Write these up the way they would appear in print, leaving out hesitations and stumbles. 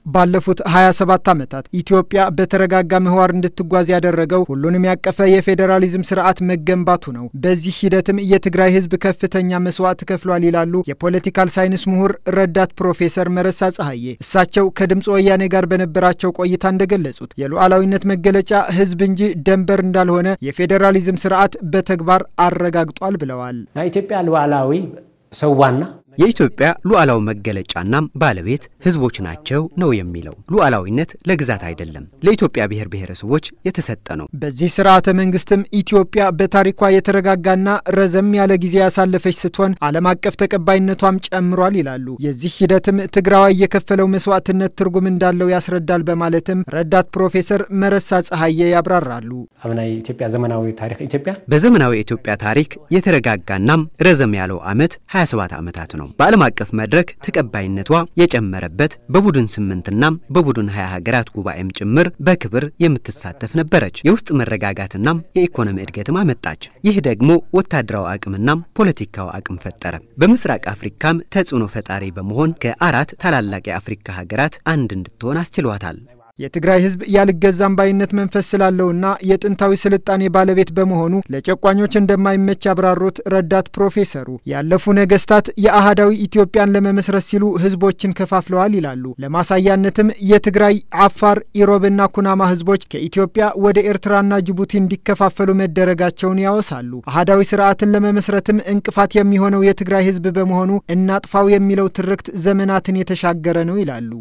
ባለፉት 27 ዓመታት ኢትዮጵያ በተረጋጋ ምህዋር እንድትጓዝ ያደረገው ሁሉንም ያቀፈ የፌደራሊዝም ስርዓት መገንባቱ ነው። በዚህ ሂደትም የትግራይ ህዝብ ከፍተኛ መስዋዕት ከፍሏል ይላሉ የፖለቲካል ሳይንስ ምሁር ረዳት ፕሮፌሰር መረሳ ፀሐዬ። እሳቸው ከድምጽ ወያኔ ጋር በነበራቸው ቆይታ እንደገለጹት የሉዓላዊነት መገለጫ ህዝብ እንጂ ደንበር እንዳልሆነ የፌደራሊዝም ስርዓት በተግባር አረጋግጧል ብለዋል። ኢትዮጵያ ሉዓላዊ ሰዋና የኢትዮጵያ ሉዓላዊ መገለጫና ባለቤት ህዝቦች ናቸው ነው የሚለው። ሉዓላዊነት ለግዛት አይደለም፣ ለኢትዮጵያ ብሔር ብሔረሰቦች የተሰጠ ነው። በዚህ ስርዓተ መንግስትም ኢትዮጵያ በታሪኳ የተረጋጋና ረዘም ያለ ጊዜ ያሳለፈች ስትሆን ዓለም አቀፍ ተቀባይነቷም ጨምሯል ይላሉ። የዚህ ሂደትም ትግራዋይ የከፈለው መስዋዕትነት ትርጉም እንዳለው ያስረዳል በማለትም ረዳት ፕሮፌሰር መረሳ ፀሐዬ ያብራራሉ። አብናይ ኢትዮጵያ ዘመናዊ ታሪክ ኢትዮጵያ በዘመናዊ ኢትዮጵያ ታሪክ የተረጋጋና ረዘም ያለው ዓመት 27 ዓመታት ነው። በዓለም አቀፍ መድረክ ተቀባይነቷ የጨመረበት በቡድን 8 እና በቡድን 20 ሀገራት ጉባኤም ጭምር በክብር የምትሳተፍ ነበረች። የውስጥ መረጋጋትና የኢኮኖሚ እድገትም አመጣች። ይህ ደግሞ ወታደራዊ አቅምና ፖለቲካዊ አቅም ፈጠረ። በምስራቅ አፍሪካም ተጽዕኖ ፈጣሪ በመሆን ከ4 ታላላቅ የአፍሪካ ሀገራት አንድ እንድትሆን አስችሏታል። የትግራይ ህዝብ ያልገዛም ባይነት መንፈስ ስላለውና የጥንታዊ ስልጣኔ ባለቤት በመሆኑ ለጨቋኞች እንደማይመች ያብራሩት ረዳት ፕሮፌሰሩ ያለፉ ነገስታት የአሃዳዊ ኢትዮጵያን ለመመስረት ሲሉ ህዝቦችን ከፋፍለዋል ይላሉ። ለማሳያነትም የትግራይ፣ አፋር፣ ኢሮብና ኩናማ ህዝቦች ከኢትዮጵያ ወደ ኤርትራና ጅቡቲ እንዲከፋፈሉ መደረጋቸውን ያወሳሉ። አሃዳዊ ስርዓትን ለመመስረትም እንቅፋት የሚሆነው የትግራይ ህዝብ በመሆኑ እናጥፋው የሚለው ትርክት ዘመናትን የተሻገረ ነው ይላሉ።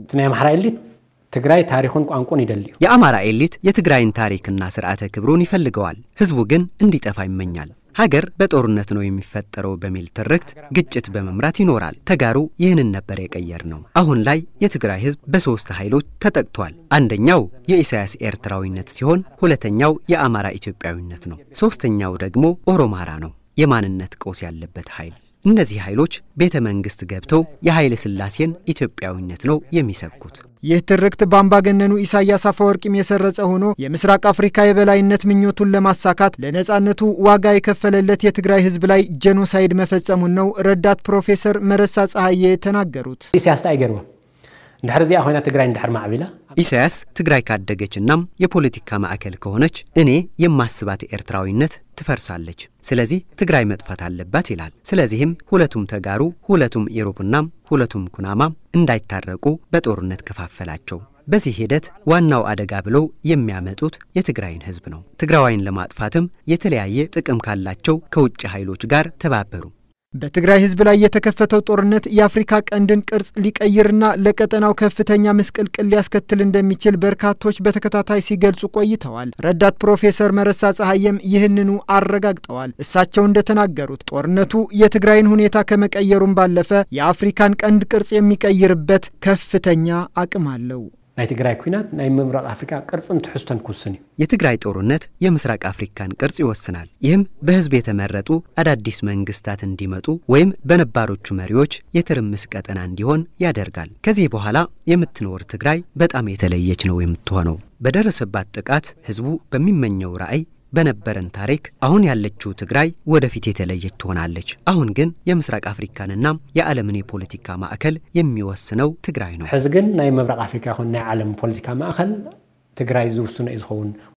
ትግራይ ታሪኩን ቋንቋን ይደልዩ የአማራ ኤሊት የትግራይን ታሪክና ስርዓተ ክብሩን ይፈልገዋል። ህዝቡ ግን እንዲጠፋ ይመኛል። ሀገር በጦርነት ነው የሚፈጠረው በሚል ትርክት ግጭት በመምራት ይኖራል። ተጋሩ ይህንን ነበር የቀየር ነው። አሁን ላይ የትግራይ ህዝብ በ3 ኃይሎች ተጠቅቷል። አንደኛው የኢሳያስ ኤርትራዊነት ሲሆን ሁለተኛው የአማራ ኢትዮጵያዊነት ነው። ሶስተኛው ደግሞ ኦሮማራ ነው፣ የማንነት ቆስ ያለበት ኃይል። እነዚህ ኃይሎች ቤተ መንግስት ገብተው የኃይለ ሥላሴን ኢትዮጵያዊነት ነው የሚሰብኩት። ይህ ትርክት በአምባገነኑ ኢሳያስ አፈወርቂም የሰረጸ ሆኖ የምስራቅ አፍሪካ የበላይነት ምኞቱን ለማሳካት ለነጻነቱ ዋጋ የከፈለለት የትግራይ ህዝብ ላይ ጄኖሳይድ መፈጸሙን ነው ረዳት ፕሮፌሰር መረሳ ፀሐዬ የተናገሩት። ኢሳያስ ታይገርው እንደርዚያ ሆነ ትግራይ እንደር ማዕቢላ ኢሳያስ ትግራይ ካደገችና የፖለቲካ ማዕከል ከሆነች እኔ የማስባት ኤርትራዊነት ትፈርሳለች። ስለዚህ ትግራይ መጥፋት አለባት ይላል። ስለዚህም ሁለቱም ተጋሩ፣ ሁለቱም ኢሮብና ሁለቱም ኩናማ እንዳይታረቁ በጦርነት ከፋፈላቸው። በዚህ ሂደት ዋናው አደጋ ብለው የሚያመጡት የትግራይን ህዝብ ነው። ትግራዋይን ለማጥፋትም የተለያየ ጥቅም ካላቸው ከውጭ ኃይሎች ጋር ተባበሩ። በትግራይ ህዝብ ላይ የተከፈተው ጦርነት የአፍሪካ ቀንድን ቅርጽ ሊቀይርና ለቀጠናው ከፍተኛ ምስቅልቅል ሊያስከትል እንደሚችል በርካቶች በተከታታይ ሲገልጹ ቆይተዋል። ረዳት ፕሮፌሰር መረሳ ፀሐዬም ይህንኑ አረጋግጠዋል። እሳቸው እንደተናገሩት ጦርነቱ የትግራይን ሁኔታ ከመቀየሩም ባለፈ የአፍሪካን ቀንድ ቅርጽ የሚቀይርበት ከፍተኛ አቅም አለው። ትግራይ ኩናት ናይ ምብራቅ አፍሪካ ቅርጽን ትሕስተን ኩስኒ የትግራይ ጦርነት የምስራቅ አፍሪካን ቅርጽ ይወስናል። ይህም በህዝብ የተመረጡ አዳዲስ መንግስታት እንዲመጡ ወይም በነባሮቹ መሪዎች የትርምስ ቀጠና እንዲሆን ያደርጋል። ከዚህ በኋላ የምትኖር ትግራይ በጣም የተለየች ነው የምትሆነው። በደረሰባት ጥቃት ህዝቡ በሚመኘው ራዕይ በነበረን ታሪክ አሁን ያለችው ትግራይ ወደፊት የተለየች ትሆናለች። አሁን ግን የምስራቅ አፍሪካንና የዓለምን የፖለቲካ ማዕከል የሚወስነው ትግራይ ነው። ህዝግን ናይ ምብራቅ አፍሪካ ሆነ ናይ ዓለም ፖለቲካ ማዕከል ትግራይ ዝውስነ ይዝኸውን